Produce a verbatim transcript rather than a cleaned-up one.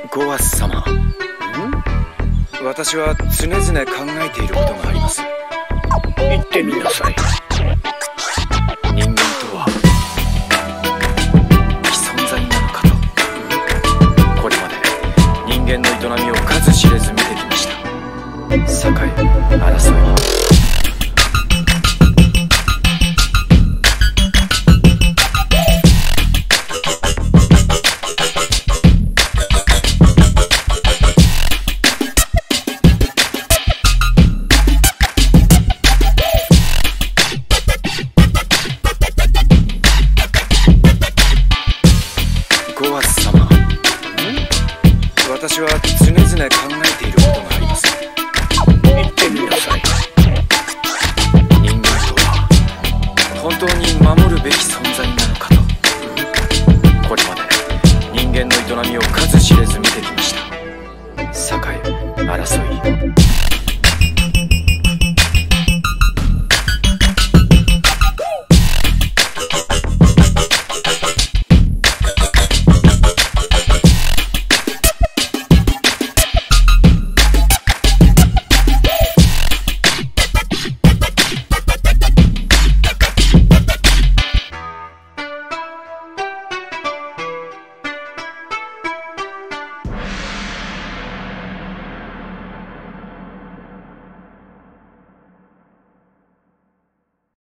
ゴアス様、私は常々考えていることがあります。 言ってみなさい。 人間とは非存在なのかと。これまで人間の営みを数知れず見てきました。栄え、争い、ゴアス様、私は常々考えていることがあります。 言ってみなさい。 人間とは本当に守るべき存在なのかと。これまで人間の営みを数知れず見てきました。栄え、争い。